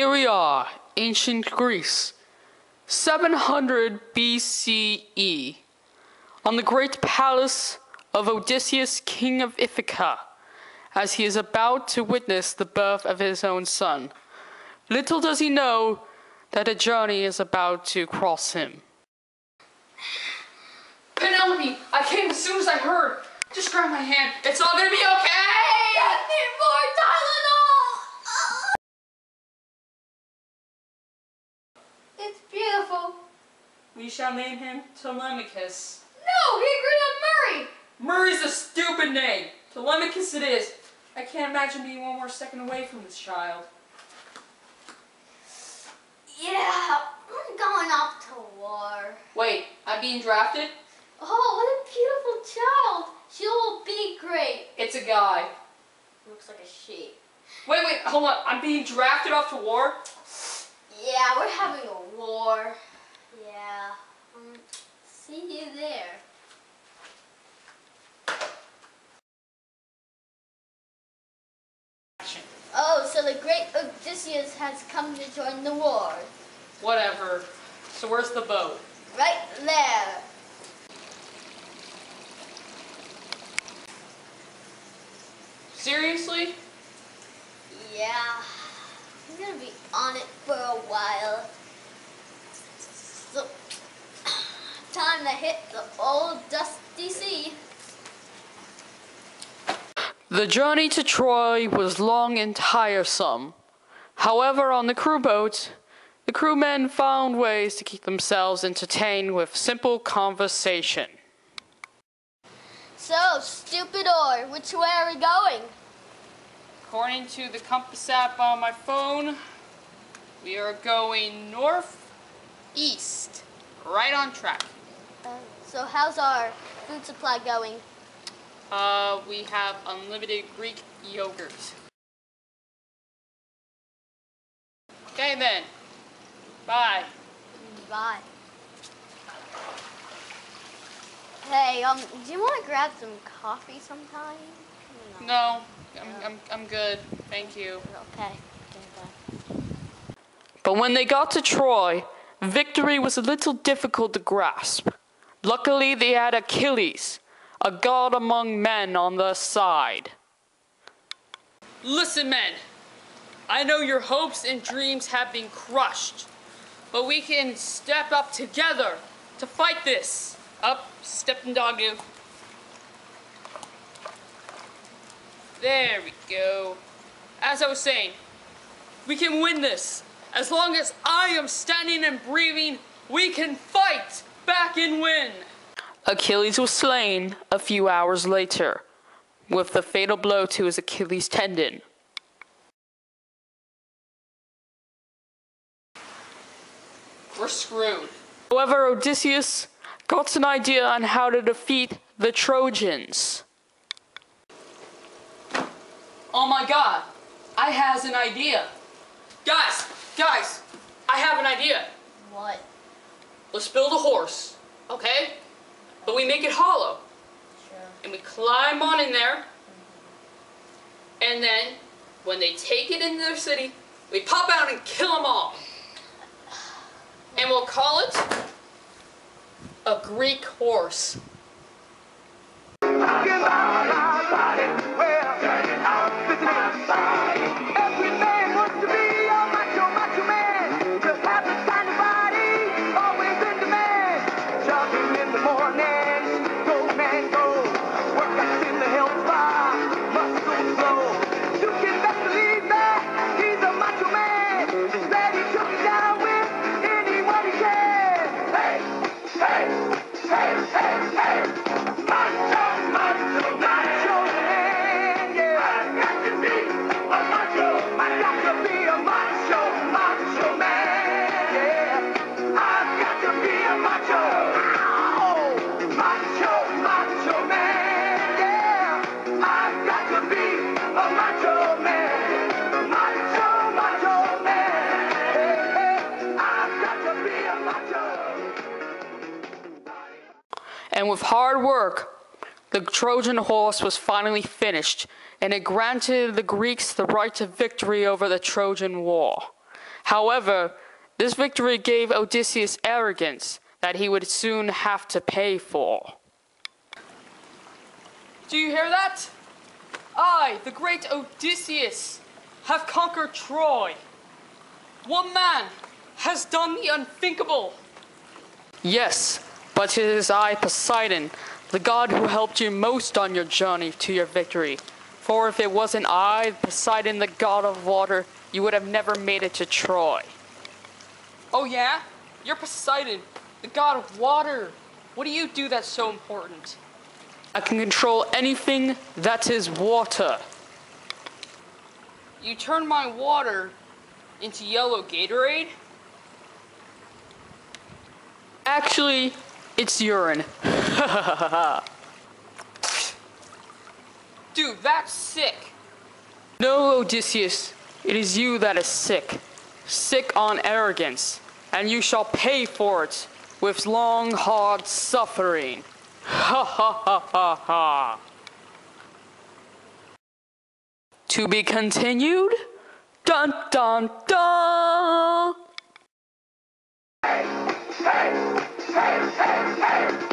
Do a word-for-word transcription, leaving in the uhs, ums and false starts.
Here we are, ancient Greece, seven hundred B C E, on the great palace of Odysseus, king of Ithaca, as he is about to witness the birth of his own son. Little does he know that a journey is about to cross him. Penelope, I came as soon as I heard. Just grab my hand. It's all gonna be okay! Get me more Tylenol! It's beautiful. We shall name him Telemachus. No, he agreed on Murray. Murray's a stupid name. Telemachus it is. I can't imagine being one more second away from this child. Yeah, I'm going off to war. Wait, I'm being drafted? Oh, what a beautiful child. She will be great. It's a guy. Looks like a sheep. Wait, wait, hold on. I'm being drafted off to war? Yeah, we're having a war. Yeah. Um, see you there. Oh, so the great Odysseus has come to join the war. Whatever. So where's the boat? Right there. Seriously? Yeah. I'm gonna be on it for a while. So, time to hit the old dusty sea. The journey to Troy was long and tiresome. However, on the crew boat, the crewmen found ways to keep themselves entertained with simple conversation. So, stupid oar, which way are we going? According to the compass app on my phone, we are going northeast, right on track. Uh, so how's our food supply going? Uh, we have unlimited Greek yogurt. Okay then. Bye. Bye. Hey, um, do you want to grab some coffee sometime? No, I'm, I'm, I'm good. Thank you. Okay. Okay, bye. But when they got to Troy, victory was a little difficult to grasp. Luckily, they had Achilles, a god among men, on their side. Listen, men. I know your hopes and dreams have been crushed, but we can step up together to fight this. Up, step and dog do. There we go. As I was saying, we can win this. As long as I am standing and breathing, we can fight back and win. Achilles was slain a few hours later, with the fatal blow to his Achilles tendon. We're screwed. However, Odysseus got an idea on how to defeat the Trojans. Oh my god, I has an idea. Guys, guys, I have an idea. What? Let's build a horse, okay? But we make it hollow. Sure. And we climb on in there. Mm-hmm. And then, when they take it into their city, we pop out and kill them all. And we'll call it a Greek horse. And with hard work, the Trojan horse was finally finished, and it granted the Greeks the right to victory over the Trojan War. However, this victory gave Odysseus arrogance that he would soon have to pay for. Do you hear that? I, the great Odysseus, have conquered Troy. One man has done the unthinkable. Yes, but it is I, Poseidon, the god who helped you most on your journey to your victory. For if it wasn't I, Poseidon, the god of water, you would have never made it to Troy. Oh yeah? You're Poseidon, the god of water. What do you do that's so important? I can control anything that is water. You turn my water into yellow Gatorade? Actually, it's urine. Dude, that's sick. No, Odysseus, it is you that is sick. Sick on arrogance, and you shall pay for it with long, hard suffering. Ha ha ha ha ha. To be continued? Dun dun dun! Hey, hey, hey, hey, hey.